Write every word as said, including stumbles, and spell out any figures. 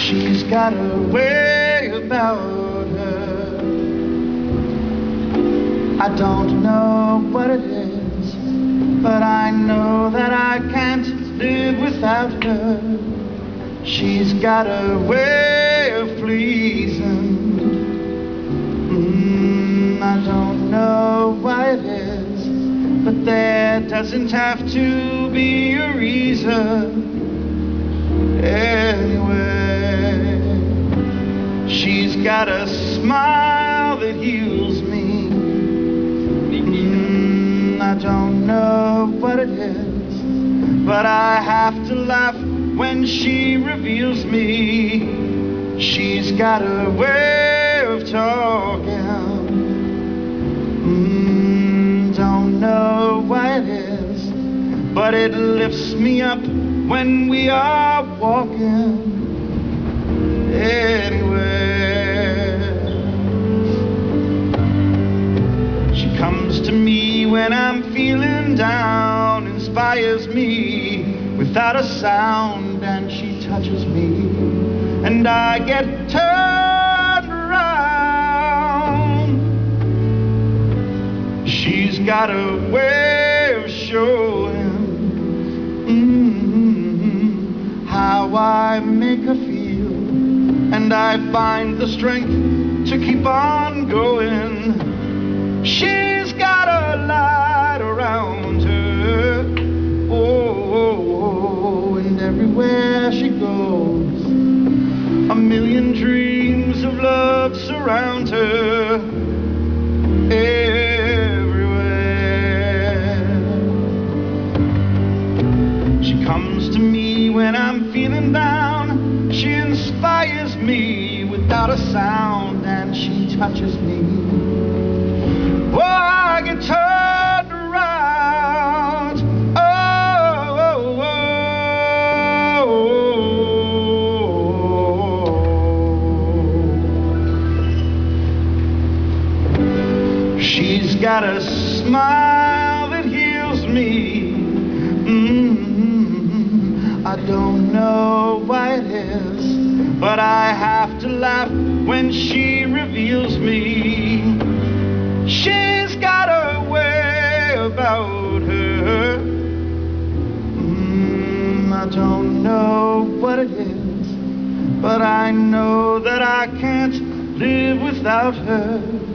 She's got a way about her. I don't know what it is, but I know that I can't live without her. She's got a way of pleasing. Mm, I don't know why it is, but there doesn't have to be a reason. Anyway, she's got a smile that heals me. Mm, I don't know what it is, but I have to laugh when she reveals me. She's got a way of talking. Mm, don't know why it is, but it lifts me up when we are walking. Anywhere, she comes to me when I'm feeling down, inspires me without a sound, and she touches me and I get turned around. She's got a way of showing mm-hmm, how I make her feel, and I find the strength to keep on going. She's got a light around her. Oh, oh, oh, and everywhere she goes, a million dreams of love surround her. Everywhere. She comes to me when I'm feeling down. She inspires me without a sound, and she touches me. Oh, I get turned around. She's got a smile that heals me. Mm-hmm. I don't know why it is, but I have to laugh when she reveals me. She's got a way about her. Mm, I don't know what it is, but I know that I can't live without her.